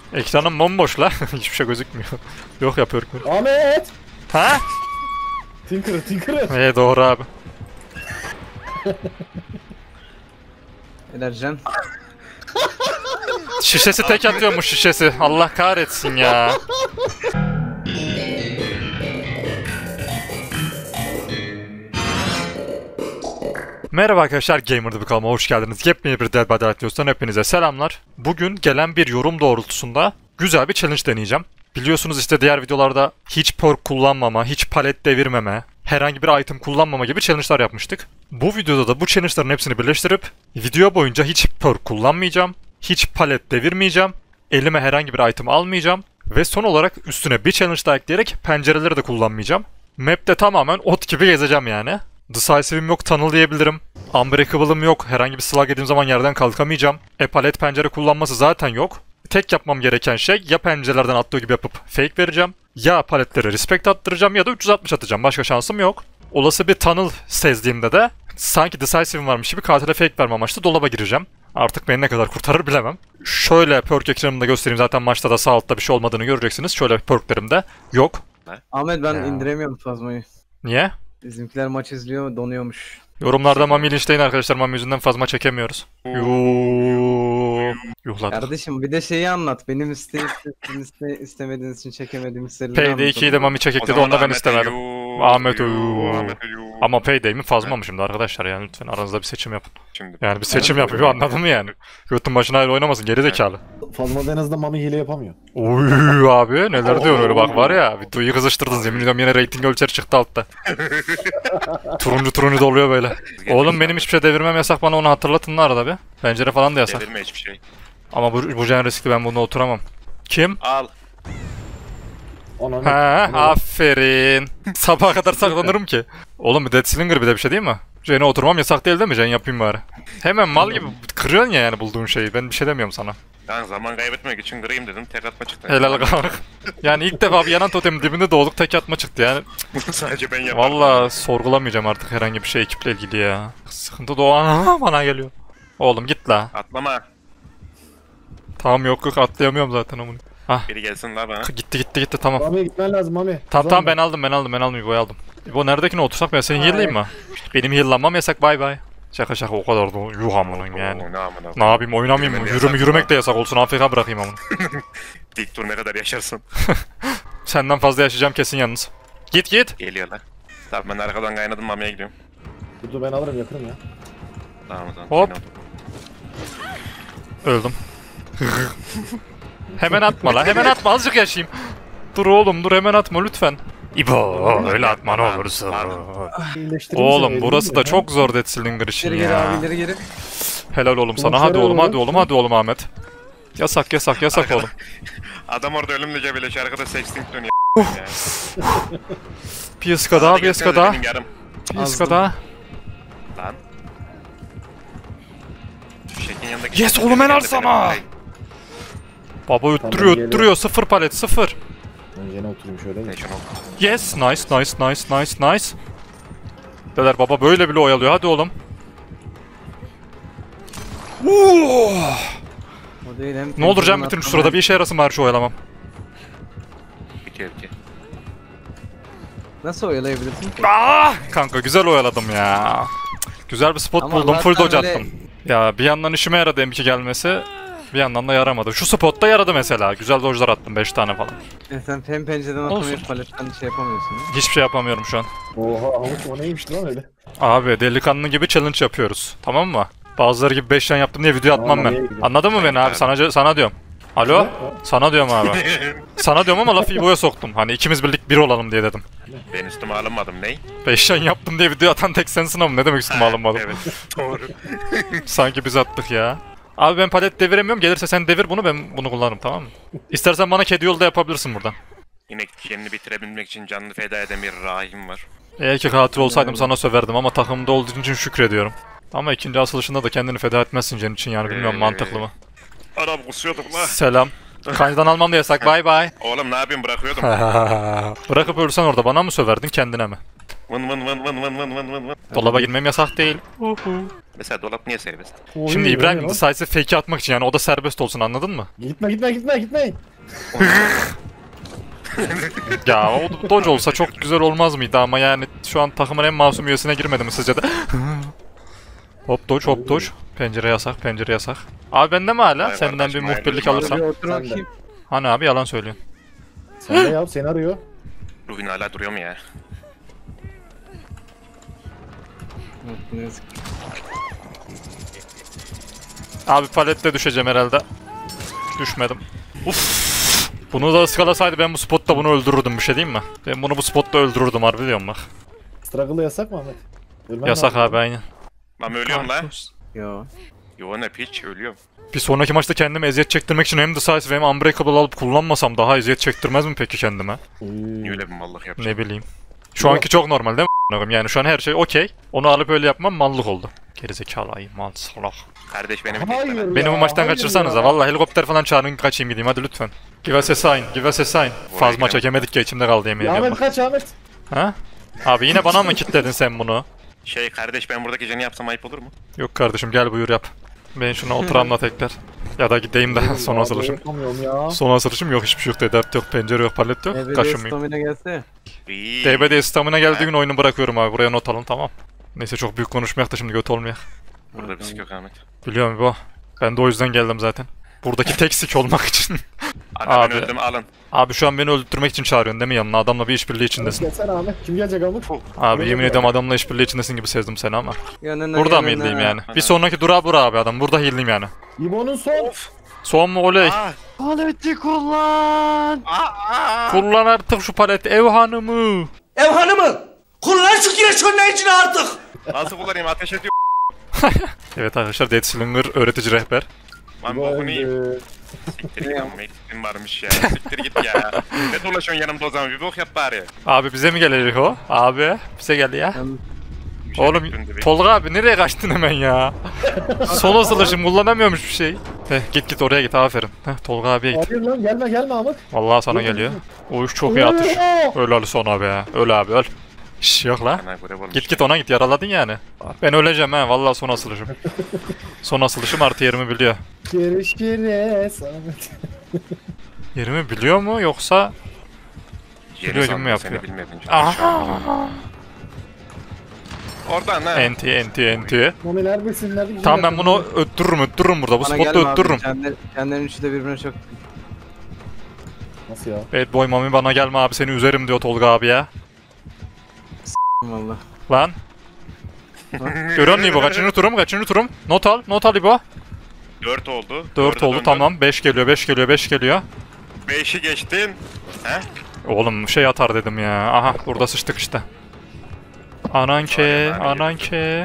Ekranım bomboş la. Hiçbir şey gözükmüyor. Yok ya perk mü? Ahmet! Ha? Tinker'ı. Doğru abi. Enerjen. Şişesi tek atıyormuş şişesi. Allah kahretsin ya. Merhaba arkadaşlar, Gamer'da bir kanalıma hoş geldiniz. Yepyeni bir Dead by Daylight News'tan hepinize selamlar. Bugün gelen bir yorum doğrultusunda güzel bir challenge deneyeceğim. Biliyorsunuz işte diğer videolarda hiç perk kullanmama, hiç palet devirmeme, herhangi bir item kullanmama gibi challenge'lar yapmıştık. Bu videoda da bu challenge'ların hepsini birleştirip video boyunca hiç perk kullanmayacağım, hiç palet devirmeyeceğim, elime herhangi bir item almayacağım ve son olarak üstüne bir challenge daha ekleyerek pencereleri de kullanmayacağım. Map'te tamamen ot gibi gezeceğim yani. Decisive'im yok, tunnel diyebilirim. Unbreakable'ım yok, herhangi bir slug yediğim zaman yerden kalkamayacağım. Palet pencere kullanması zaten yok. Tek yapmam gereken şey ya pencerelerden attığı gibi yapıp fake vereceğim, ya paletlere respect attıracağım ya da 360 atacağım. Başka şansım yok. Olası bir tunnel sezdiğimde de sanki Decisive'im varmış gibi katile fake verme amaçlı dolaba gireceğim. Artık beni ne kadar kurtarır bilemem. Şöyle perk ekranımda göstereyim, zaten maçta da sağ altta bir şey olmadığını göreceksiniz. Şöyle perklerim de yok. Ahmet ben indiremiyorum fazmayı. Niye? Bizimkiler maç izliyor, donuyormuş. Yorumlarda Mami linçleyin arkadaşlar, Mami yüzünden fazla çekemiyoruz. Yuhladık. Kardeşim bir de şeyi anlat. Benim istemediğiniz için çekemediğim serileri anlat. Payday 2'yi de Mami çekek dedi, onda ben istemedim. Ahmet Ama Payday mi fazla mı şimdi arkadaşlar, yani lütfen aranızda bir seçim yapın. Yani bir seçim yapıyor, anladın mı yani? Götün başına ayrı oynamasın, gerizekalı. Fazla en azından Mami hile yapamıyor. Oy abi neler diyorsun öyle, bak var ya, videoyu kızıştırdın, yemin ediyorum yine rating ölçeri çıktı altta. turuncu doluyor böyle. Oğlum benim hiçbir şey devirmem yasak, bana onu hatırlatın da arada bir. Pencere falan da yasak. Devirme hiçbir şey. Ama bu jen riskli, ben bunda oturamam. Kim? Al. Ha, aferin. Sabaha kadar saklanırım ki. Oğlum bir Dead Slinger bir de bir şey değil mi? Jen'e oturmam yasak değil mi? Jen yapayım bari. Hemen mal gibi kırıyorsun ya yani bulduğun şeyi. Ben bir şey demiyorum sana. Ben zaman kaybetmek için kırayım dedim, tek atma çıktı. Helal kanka. Yani ilk defa bir yanan totemin dibinde doğduk, tek atma çıktı yani. Sadece ben yaparım. Valla sorgulamayacağım artık herhangi bir şey ekiple ilgili ya. Sıkıntı doğan bana geliyor. Oğlum git la. Atlama. Tamam yok atlayamıyorum zaten onu. Biri gelsin la bana. Gitti tamam. Mami'ye gitmen lazım Mami. Tamam ben aldım İbo'yu aldım. İbo neredekine otursak, ben seni heal'layayım mı? Benim heal'lanmam yasak, bay bay. Şaka o kadar da yuh amınım yani. Ne yapayım, oynamayayım mı? Yürümek de yasak olsun, AFK bırakayım amını. Dik dur, ne kadar yaşarsın. Senden fazla yaşayacağım kesin yalnız. Git. Geliyorlar. Tamam ben arkadan kaynadım, Mami'ye gidiyorum. Dur ben alırım, yakınım ya. Tamam o zaman. Hop. Öldüm. Hemen atma la, hemen atma, azıcık yaşayayım. Dur oğlum dur, hemen atma lütfen. İbo öyle atma ne olursa. Oğlum burası da çok zor Dead Slinger için İleri ya. geri. Helal oğlum sana, hadi oğlum Ahmet. Yasak oğlum. Adam orada ölümle cebeleşiyor, arkada sexting dönüyor. Bir ıska daha. Lan. Şekin yanındaki... Yes oğlum, helal sana. Baba öttürüyor, sıfır palet, sıfır. Ben yine oturayım şöyle. Yes, nice. Beyler baba böyle bile oyalıyor, hadi oğlum. Ne olur can bitirin şu sırada, bir işe yarasın bari şu oyalamam. Bitiyor. Nasıl oyalayabilirsin ki? Kanka güzel oyaladım ya. Güzel bir spot Ama buldum, full zaten dodge öyle... attım. Ya bir yandan işime yaradı M2 gelmesi, bir yandan da yaramadı. Şu spotta yaradı mesela, güzel dodge'lar attım 5 tane falan. Sen hem pencereden atamayıp paletten şey yapamıyorsun. Hiçbir şey yapamıyorum şu an. Oha Ahmet, o neymiş lan öyle? Abi delikanlı gibi challenge yapıyoruz, tamam mı? Bazıları gibi 5 tane yaptım diye video atmam ben. Anladın mı beni abi? Sana diyorum. Alo? Sana diyorum abi. Sana diyorum ama lafı İbo'ya soktum. Hani ikimiz birlik bir olalım diye dedim. Ben üstüme alınmadım, ney? 5 tane yaptım diye video atan tek sensin ama ne demek üstüme alınmadım. Evet, doğru. Sanki biz attık ya. Abi ben palet deviremiyorum, gelirse sen devir bunu, ben bunu kullanırım, tamam mı? İstersen bana kedi yolu da yapabilirsin buradan. Yine kendini bitirebilmek için canını feda eden bir rahim var. Eğer ki katil olsaydım sana söverdim ama takımda olduğun için şükrediyorum. Ama ikinci asılışında da kendini feda etmezsin senin için yani, bilmiyorum mantıklı mı? Adam kusuyordum la. Selam. Kancadan almam da yasak, bye bye. Oğlum ne yapayım, bırakıyordum. Bırakıp ölsen orada bana mı söverdin, kendine mi? Vın vın vın vın vın vın vın vın vın. Dolaba girmem yasak değil. Mesela dolap niye serbest? Oy, Şimdi oy, İbrahim oy. decisive fake'i atmak için yani o da serbest olsun anladın mı? Gitme. Ya o dodge olsa çok güzel olmaz mıydı ama yani şu an takımın en masum üyesine girmedi mi sizce de? Hop dodge. Pencere yasak. Abi bende mi hala? Vay Senden bir kardeşim, muhbirlik hayırlı alırsam. Bir otur Sen de. bakayım. Hani abi yalan söylüyorsun. Sen de yap, seni arıyor. Ruhin hala duruyor mu ya? Ne yazık. Abi palette düşeceğim herhalde. Düşmedim. Uf. Bunu da ıskalasaydı ben bu spotta bunu öldürürdüm bir şey diyeyim mi? Ben bunu bu spotta öldürürdüm harbi diyorum bak. Struggle yasak mı Ahmet? Ölmen Yasak lazım. abi aynen. Lan ölüyorum lan. Yo. Yo ne piç ölüyorum. Bir sonraki maçta kendime eziyet çektirmek için hem Decisive hem Unbreakable alıp kullanmasam daha eziyet çektirmez mi peki kendime? Niye öyle bir mallık yapacağım? Ne bileyim. Şu anki çok normal değil mi? Yani şu an her şey okey. Onu alıp öyle yapmam mallık oldu. Gerizekalı ayı mal salak. Kardeş beni bir Hayır tekle lan. ya, Beni bu maçtan hayır kaçırsanıza. ya. Vallahi helikopter falan çağırın kaçayım gideyim hadi lütfen. Give us a sign, give us a sign. Fazla gidelim. çekemedik ya içimde kaldı yemin Ya ediyorum Ahmet bak. kaç Ahmet? Ha? Abi yine bana mı kitledin sen bunu? Şey kardeş ben buradaki jeni yapsam ayıp olur mu? Yok kardeşim gel buyur yap. Ben şuna oturamla tekrar. Ya da gideyim de son Ya, asılışım. yapamıyorum ya. Son asılışım yok hiçbir şey yok. Dert yok, pencere yok, palet yok. EBD Kaşınmayayım. stamina gelse. İyi. DBD stamina geldiği gün oyunu bırakıyorum abi. Buraya not alın tamam. Neyse çok büyük konuşmayak da şimdi göt olmayak. Burada bir sik yok Ahmet. Biliyorum bu. Ben de o yüzden geldim zaten. Buradaki tek sik olmak için. Aga Abi. ben öldüm alın. Abi şu an beni öldürtmek için çağırıyorsun değil mi yanına? Adamla bir işbirliği içindesin. Gelsene Ahmet. Kim gelecek Ahmet? Abi yemin ediyorum adamla işbirliği içindesin gibi sezdim seni ama. Yanına Burada mı yanına. heal'liyim yani? Bir sonraki durağı bura abi adam. Burada heal'liyim yani. İbo'nun son. Son mu oley? Aa! Paleti kullan. Kullan artık şu paleti ev hanımı. Ev hanımı, kullan şu kireç önleyicini artık. Nasıl kullanayım ateş ediyor. Evet arkadaşlar Dead Slinger öğretici rehber. Lan İbo bokunu yiyeyim. öldü. Siktir git amma eksikliğin varmış ya. Siktir git ya. Ne dolaşıyorsun yanımda o zaman bir bok yap bari. Abi bize mi gelecek o? Abi bize gel ya. Bir şey Oğlum bekliyorum da Tolga abi nereye kaçtın hemen ya? Son asılışım kullanamıyormuş bir şey. Git oraya git aferin. Tolga abiye git. Hayır lan gelme Ahmet. Vallahi sana geliyor. O iş çok iyi atış. Öl Ali sonra be. Öl abi öl. Şş yok la. Ana görev olmuş. Git ona git yaraladın yani. Ben öleceğim ha vallahi son asılışım. Son asılışım artı yerimi biliyor. Görüşürüz Ahmet. Yerimi biliyor mu yoksa Yeni biliyor gibi sandım, mi yapıyor? Seni bilmedin. Aha. Oradan ha. Enti. Mami neredesin? Neredesin? Tamam ben bunu öttürürüm burada. Bu Bana spotta gelme abi. öttürürüm. Kendilerinin üçü de birbirine çok. Nasıl ya? Bad boy mami bana gelme abi seni üzerim diyor Tolga abi ya. Valla. Lan. Görüyor musun İbo? Kaçıncı turum? Not al İbo. 4 oldu. 4 oldu tamam. 5 geliyor. 5'i geçtin. He? Oğlum şey atar dedim ya. Aha burada sıçtık işte. Ananke.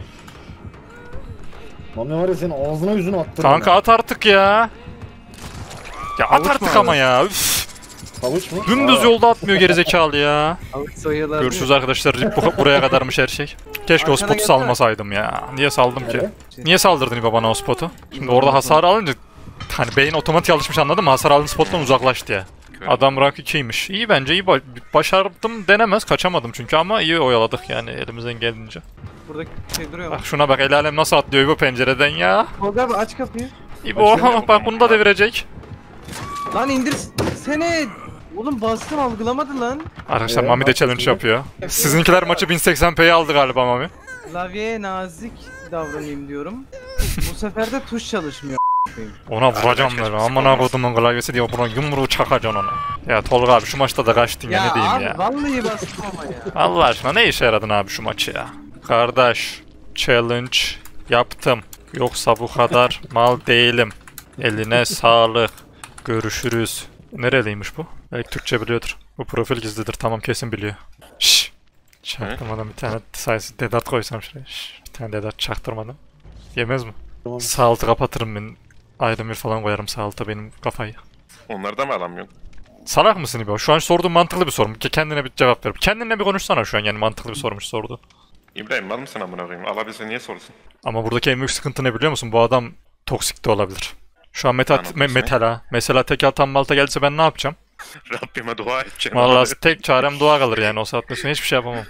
Mami var ya senin ağzına yüzüne attırdım. Kanka at artık ya. Ya at Havuç mu artık abi? ama ya. Üf. Havuç mu? Dümdüz yolda atmıyor gerizekalı ya. Avuç soyuyorlar. Görüşürüz arkadaşlar. Rip buraya kadarmış her şey. Keşke o Arkana spotu gelsene. salmasaydım ya. Niye saldım ki? Neden? Niye saldırdın İbo bana o spotu? Şimdi orada hasar alınca hani beyin otomatik alışmış anladın mı? Hasar aldığın spottan uzaklaştı ya. Adam rank 2'ymiş. İyi bence iyi başardım denemez. Kaçamadım çünkü ama iyi oyaladık yani elimizden geldiğince. Buradaki şey duruyor mu? Bak şuna bak el alem nasıl atlıyor İbo pencereden ya. Tolga abi aç kapıyı. İbo bak bunu da devirecek. Lan indir seni. Oğlum bastım algılamadı lan. Arkadaşlar Evet, Mami de bak challenge şimdi. yapıyor. Sizinkiler maçı 1080p'ye aldı galiba Mami. Klavyeye nazik davranayım diyorum. Bu sefer de tuş çalışmıyor. Ona vuracağım böyle. Aman akodumun klavyesi diyor buna yumruğu çakacaksın ona. Ya Tolga abi şu maçta da kaçtın ya, ne diyeyim abi, ya. vallahi bastım ama ya. Allah aşkına ne işe yaradın abi şu maçı ya? Kardeş challenge yaptım. Yoksa bu kadar mal değilim. Eline sağlık. Görüşürüz. Nereliymiş bu? Belki Türkçe biliyordur. Bu profil gizlidir tamam kesin biliyor. Şşş. Çaktırmadan bir tane sayısı dedat koysam şuraya. Şşş. Bir tane dedat çaktırmadan. Yemez mi? Tamam. Sağ altı kapatırım ben. Ayrımır falan koyarım sağ alta benim kafayı. Onları da mı alamıyorsun? Salak mısın İbo? Şu an sorduğum mantıklı bir soru. Kendine bir cevap ver. Kendine bir konuşsana şu an yani mantıklı bir sormuş sordu. İbrahim mal mısın amına koyayım? Alabilse niye sorsun? Ama buradaki en büyük sıkıntı ne biliyor musun? Bu adam toksik de olabilir. Şu an Anladım seni. metala. Mesela tekel tam malta gelse ben ne yapacağım? Rabbime dua edeceğim. Vallahi tek çarem dua kalır yani o saatten sonra hiçbir şey yapamam.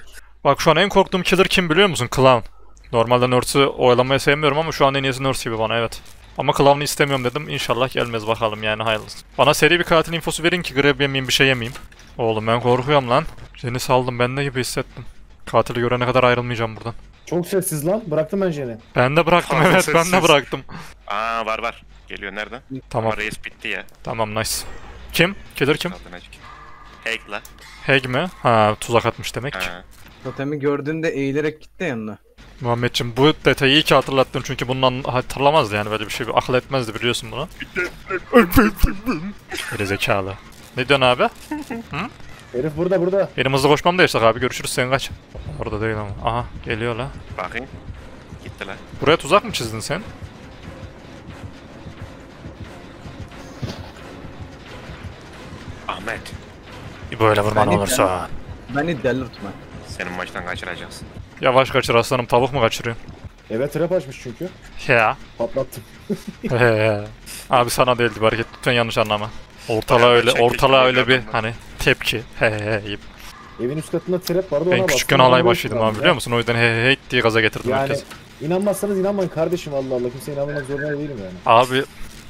Bak şu an en korktuğum killer kim biliyor musun? Clown. Normalde Nurse'ü oyalamayı sevmiyorum ama şu an en iyisi Nurse gibi bana, evet. Ama Clown'u istemiyorum dedim. İnşallah gelmez bakalım yani, hayırlısı. Bana seri bir katil infosu verin ki grab yemeyeyim, bir şey yemeyeyim. Oğlum ben korkuyorum lan. Seni saldım, ben de gibi hissettim. Katili görene kadar ayrılmayacağım buradan. Çok sessiz lan. Bıraktım ben Jen'i. Ben de bıraktım, Fazla evet ben de sessiz. bıraktım. Aa var. Geliyor nereden? Tamam. Ama reis bitti ya. Tamam, nice. Kim? Killer kim? Adına çık. Hack la. Heg mi? Ha, tuzak atmış demek. Ha. Totemi gördüğünde eğilerek gitti yanına. Muhammedciğim bu detayı iyi ki hatırlattın çünkü bundan hatırlamazdı yani, böyle bir şey, akıl etmezdi, biliyorsun bunu. Geri zekalı. Ne diyorsun abi? Herif burada. Benim hızlı koşmam da yaşak abi, görüşürüz, sen kaç. Orada değil ama. Aha geliyor la. Bakayım. Gitti la. Buraya tuzak mı çizdin sen? Ahmet. Böyle vurman Ben olursa. Beni delirtme. Senin maçtan kaçıracaksın. Yavaş kaçır aslanım, tavuk mu kaçırıyorsun? Eve trap açmış çünkü. Ya. Patlattım. Abi sana değildi bu hareket, lütfen yanlış anlama. Ortalığa öyle bir hani tepki. Yiyip. Evin üst katında trap vardı, ona Ben bastım. küçükken alay Ona başıydım bastım abi, biliyor musun? O yüzden diye gaza getirdim Yani herkes. inanmazsanız inanmayın kardeşim, Allah Allah. Kimse inanmak zorunda değilim yani. Abi.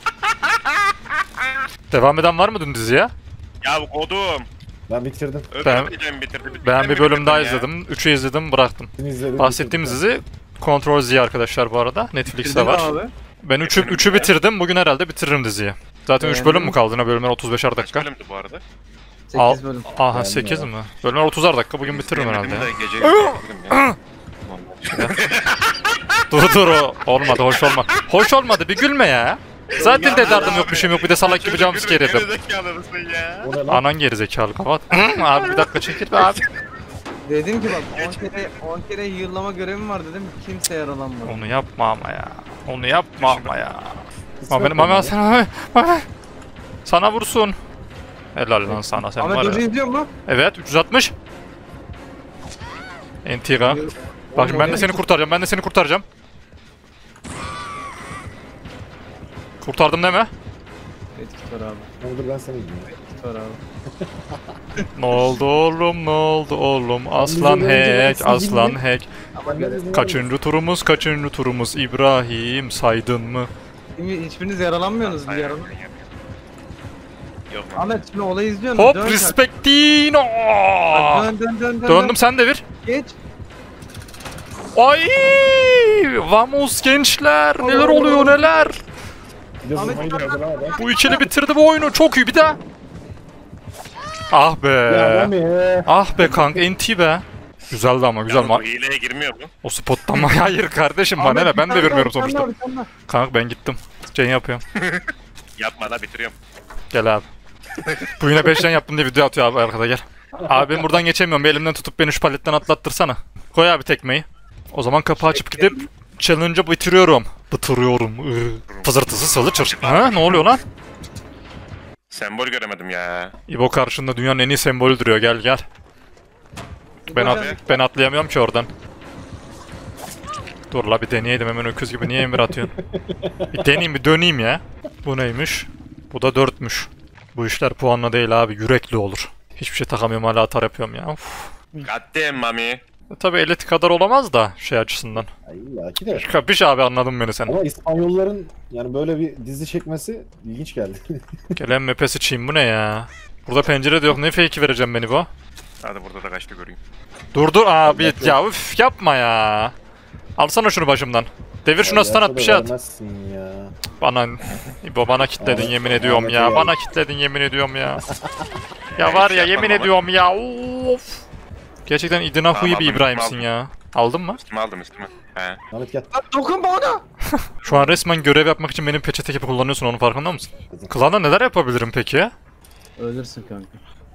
Devam eden var mı dün diziye? Ya bu kodum. Ben bitirdim. Bitirdim. Ben bir bölüm daha izledim. 3'ü izledim, bıraktım. Seni izledim. Bahsettiğimiz bitirdim. dizi Control Z arkadaşlar bu arada. Netflix'te var. Abi. Ben 3'ü bitirdim. Bugün herhalde bitiririm diziyi. Zaten 3 bölüm mü kaldı? Ne bölümler 35'er Kaç dakika. bölümdü bu arada? 8 bölüm. Aha Yani 8 ya. mi? Bölümler 30'ar dakika. Bugün bitiririm herhalde ya. Gece bitirdim ya. Dur o. Olmadı, hoş olma. Hoş olmadı, bir gülme ya. Zaten de derdim yok, bir şeyim yok. Bir de salak gibi jumpscare yedim. Gerizekalı mısın ya? O ne lan? Anan gerizekalı, kapat. Abi bir dakika çekil be abi. Dedim ki bak 10 kere yığıllama görevim var dedim. Kimse yaralanmadı. Onu yapma ama ya. Onu yapma ama ya. İsmet Mami mi? sana sana vursun. Helal lan sana, sen Ahmet var Hoca ya. izliyor mu? Evet 360. Entiga. Bak şimdi ben de seni kurtaracağım. Kurtardım deme. Etkit var abi. Tamam, dur ben seni izleyeyim. Etkit var abi. Ne oldu oğlum, aslan hack. Ama Kaçıncı turumuz İbrahim, saydın mı? hiçbiriniz yaralanmıyorsunuz. Bir yaralan. Yok lan. Ahmet şimdi olayı izliyorsun. Hop Dön respectino. sen. Dön. Döndüm, sen devir. Geç. Ay! Vamos gençler, neler oluyor neler? Bir de Ahmet- vurmayı denedi lan adam. Bu ikili bitirdi bu oyunu, çok iyi, bir daha. Ah Ya be. Rami. Ah be kank, NT be. Güzeldi ama güzel. Ya bu hileye girmiyor mu? O spottan mı? Hayır kardeşim, bana ne, ben de vermiyorum sonuçta. Kanka ben gittim. Can yapıyorum. Yapma da bitiriyorum. Gel abi. Bu yine 5'ten yaptım diye video atıyor abi arkada, gel. Abi ben buradan geçemiyorum, bir elimden tutup beni şu paletten atlattırsana. Koy abi tekmeyi. O zaman kapı açıp gidip challenge'ı bitiriyorum. Fızırtısı salı çır. Ha, ne oluyor lan? Sembol göremedim ya. İbo karşında dünyanın en iyi sembolü duruyor, gel. Ben atlayamıyorum ki oradan. Dur la bir deneyeydim, hemen öküz gibi niye emir atıyorsun? Bir deneyeyim, bir döneyim ya. Bu neymiş? Bu da 4'müş. Bu işler puanla değil abi, yürekli olur. Hiçbir şey takamıyorum, hala atar yapıyorum ya. Goddamn mami. Tabii elit kadar olamaz da şey açısından. Ay, illa ki de. Kapış abi, anladın beni sen. Ama İspanyolların yani böyle bir dizi çekmesi ilginç geldi. Gelen mepe sıçayım, bu ne ya? Burada pencere de yok, ne fake'i vereceğim beni bu? Hadi burada da kaçtı göreyim. Dur abi ya, üf yapma ya. Alsana şunu başımdan. Devir şuna, stun at, bir şey at. Vermezsin ya. Bana İbo, bana kitledin yemin ediyorum ya. Ahmet Bana kitledin yemin ediyorum ya. Ya var ya, yemin ediyorum ya. Of. Gerçekten idina huyu bir aldım, İbrahim'sin aldım. ya. Aldın mı? Üstüme aldım üstüme. He. Ahmet gel. Lan dokunma ona. Şu an resmen görev yapmak için benim peçete gibi kullanıyorsun, onun farkında mısın? Klan'da neler yapabilirim peki? Ölürsün kanka.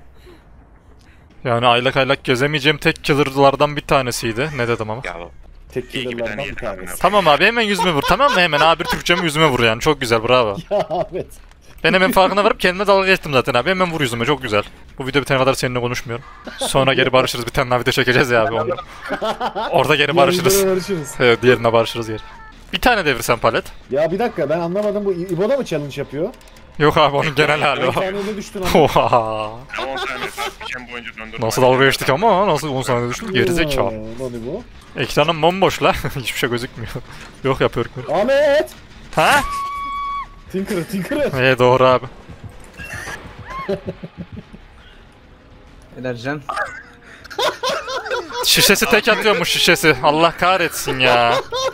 Yani aylak gezemeyeceğim tek killer'lardan bir tanesiydi. Ne dedim ama? Ya Tek iyi gibi killer'lardan bir deneyelim. tanesi. Tamam abi, hemen yüzüme vur, tamam mı? Hemen abi Türkçemi yüzüme vur yani, çok güzel, bravo. Ya Ahmet. Ben hemen farkına varıp kendime dalga geçtim zaten abi, hemen vur yüzüme, çok güzel. Bu video bitene kadar seninle konuşmuyorum. Sonra geri barışırız, bir tane daha video çekeceğiz ya abi onu. Orada geri barışırız. Yarın barışırız. Evet, diğerine barışırız geri. Bir tane devirsen palet. Ya bir dakika, ben anlamadım, bu İbo'da mı challenge yapıyor? Yok abi onun genel hali 10 o. saniyede düştün ama. Oha. 10 saniye saat boyunca döndürdüm. Nasıl dalga geçtik ama nasıl 10 saniyede düştük gerizekalı. Lan bu. Ekranım bomboş la. Hiçbir şey gözükmüyor. Yok yapıyorum. Ahmet! Ha? Tinker'ı. Doğru abi. Edercan. Şişesi tek atıyormuş şişesi. Allah kahretsin ya.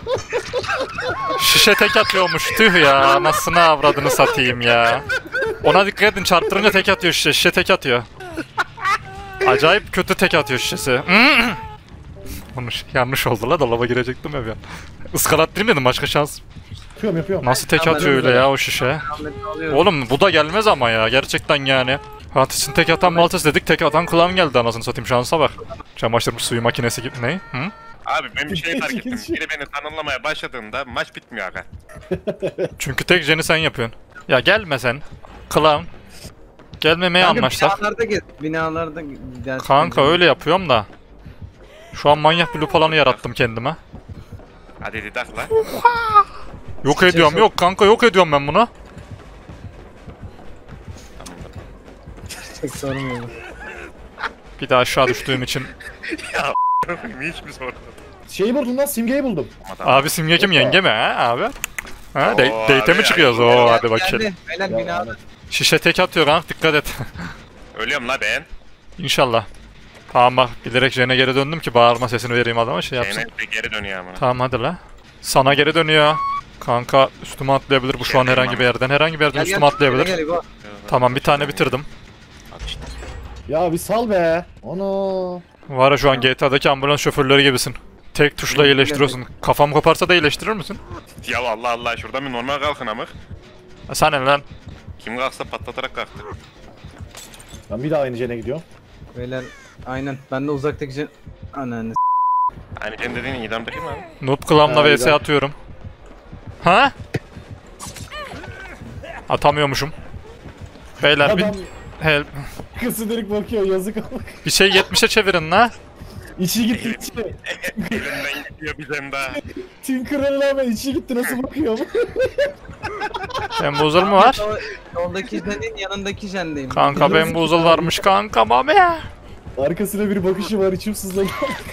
Şişe tek atıyormuş. Tüh ya. Anasını avradını satayım ya. Ona dikkat edin. Çarptırınca tek atıyor şişe. Şişe tek atıyor. Acayip kötü tek atıyor şişesi. Yanlış oldu la. Dolaba girecektim ya bir an. Iskalattırayım dedim. Başka şans. Yapıyorum. Nasıl tek atıyor öyle ya o şişe? Ahmet'i alıyorum. Oğlum bu da gelmez ama ya. Gerçekten yani. Fantastin tek atan baltası dedik. Tek atan kulağım geldi anasını satayım. Şansa bak. Çamaşır suyu makinesi gibi. Ne? Hı? Abi ben bir şey fark ettim. Biri beni tanımlamaya başladığında maç bitmiyor aga. Çünkü tek jeni sen yapıyorsun. Ya gelme sen. Clown. Gelmemeye Kanka, anlaşsak. Binalarda gez. Binalarda gider. Kanka öyle yapıyorum da. Şu an manyak bir loop alanı yarattım kendime. Hadi didak la. Yok ediyorum. Yok kanka yok ediyorum ben bunu. Çok sormuyorum. Bir daha aşağı düştüğüm için. Hiç mi sordun? Şeyi buldum lan, simgeyi buldum. Abi simge kim yenge mi ha abi? Ha Oo, date mi abi, çıkıyoruz? abi. Oo hadi bakayım. Geldi. Beyler Ya, binada. Ahmet. Şişe tek atıyor kanka dikkat et. Ölüyorum la ben. İnşallah. Tamam bak bilerek jene geri döndüm ki bağırma sesini vereyim adama şey yapsın. Şeyine bir geri dönüyor ama. Tamam hadi la. Sana geri dönüyor. Kanka üstüme atlayabilir bu şu an herhangi bir yerden. Herhangi bir yerden üstüme atlayabilir. Gel, İbo. Tamam bir tane bitirdim. Al işte. Ya bir sal be. Ana. Var ya şu an GTA'daki ambulans şoförleri gibisin. Tek tuşla iyileştiriyorsun. Kafam koparsa da iyileştirir misin? Ya Allah Allah şuradan bir normal kalkın amık. Sen ne lan? Kim kalksa patlatarak kalktı. Ben bir daha aynı jene gidiyorum. Beyler aynen. Ben de uzaktaki ananı Hani senin dediğin idamdaki mi abi? Noob Clown'la Ha, vs güzel. atıyorum. Ha? Atamıyormuşum. Beyler Adam kızı direkt bakıyor, yazık ama. bir şey 70'e çevirin la. İçi gitti içi. Elimden gidiyor bizim daha. Tinker'ın rağmen içi gitti, nasıl bakıyor ama. Bamboozle mu var? Soldaki jenin yanındaki jendeyim. Kanka Bamboozle varmış kanka mami. Arkasına bir bakışı var, içim sızladı.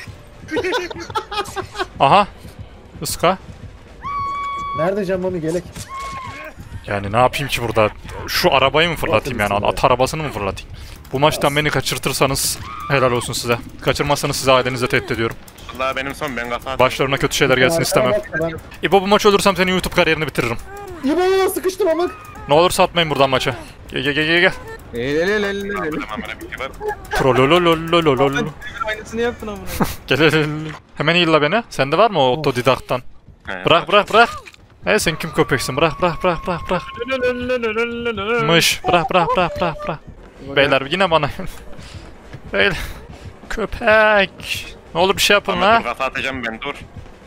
Aha. Iska. Nerede Can Mami, gelek? Yani ne yapayım ki burada? Şu arabayı mı fırlatayım yani? Fırlatın At arabasını mı fırlatayım? Bu maçtan beni kaçırtırsanız helal olsun size. Kaçırmazsanız size ailenizle tehdit ediyorum. Allah benim son ben kafa Başlarına kötü şeyler gelsin istemem. Ben... İbo bu maç ölürsem senin YouTube kariyerini bitiririm. İbo sıkıştım ama. Ne olursa atmayın buradan maça. Gel gel gel gel gel. Elelelelelele. Tamam bana bir şey var. Trolololololol. Aynısını yaptın amına. Gel gel gel. Hemen iyilla beni. Sende var mı o otodidakttan? He. Bırak bırak bırak. Sen kim köpeksin? Bırak bırak bırak bırak bırak. Mış. Bırak bırak bırak bırak bırak. Beyler yine bana. Beyler. Köpek. Ne olur bir şey yapın Ama dur la. kafa atacağım ben dur.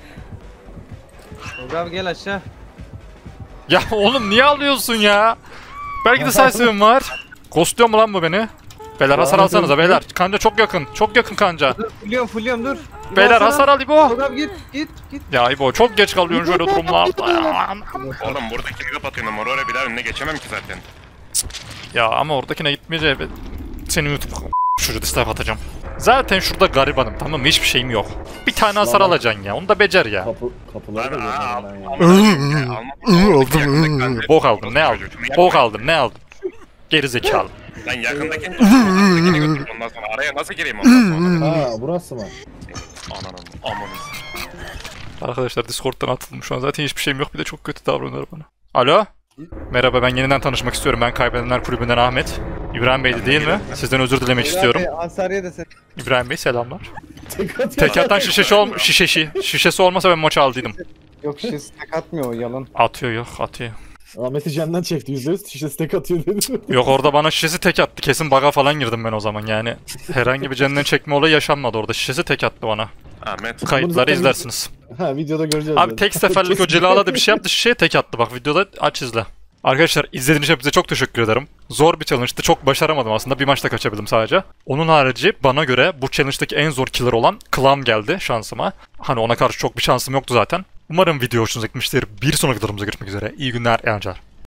Tolga abi gel aşağı. Ya oğlum niye alıyorsun ya? Belki de saysığım var. Kostluyor mu lan bu beni? Beyler hasar alsanıza beyler. Kanca çok yakın. Çok yakın kanca. Dur fulliyorum dur. İbo, Beyler hasar al İbo. Tolga abi git. Ya İbo çok geç kalıyorsun şöyle durumlarda ya. Oğlum buradaki kapatıyorum. Oraya bir daha önüne geçemem ki zaten. Ya ama oradakine gitmeyeceğim. Senin YouTube şurada dislike atacağım. Zaten şurada garibanım tamam mı? Hiçbir şeyim yok. Bir tane hasar Lan. alacaksın ya. Onu da becer ya. Kapıları da Lan görmedim ben ya. Bok aldın ne aldın? Bok aldın ne aldın? Geri zekalı. Lan yakındakini götür. Ondan sonra araya nasıl gireyim ondan sonra? Ha burası mı? Ananım amanım. Arkadaşlar Discord'dan atıldım şu an. Zaten hiçbir şeyim yok. Bir de çok kötü davranıyor bana. Alo? Merhaba ben yeniden tanışmak istiyorum. Ben Kaybedenler Kulübü'nden Ahmet. İbrahim Bey'di değil mi? Sizden özür dilemek istiyorum. Ansariye de sen. İbrahim Bey selamlar. Tek atıyor. Tek atan şişesi olmasa ben maçı aldıydım. Yok şişesi tek atmıyor o yalan. Atıyor yok atıyor. Ahmet'i candan çekti %100. Şişesi tek atıyor dedi. Yok orada bana şişesi tek attı. Kesin bug'a falan girdim ben o zaman yani. Herhangi bir canından çekme olayı yaşanmadı orada. Şişesi tek attı bana. Ahmet. Kayıtları izlersiniz. Ha videoda göreceğiz. Abi tek seferlik o cilalada bir şey yaptı. Şişeye tek attı. Bak videoda aç izle. Arkadaşlar izlediğiniz için hepinize çok teşekkür ederim. Zor bir challenge'tı. Çok başaramadım aslında. Bir maçta kaçabildim sadece. Onun harici bana göre bu challenge'daki en zor killer olan Clown geldi şansıma. Hani ona karşı çok bir şansım yoktu zaten. Umarım video hoşunuza gitmiştir. Bir sonraki videolarımıza görüşmek üzere. İyi günler, eğlenceler.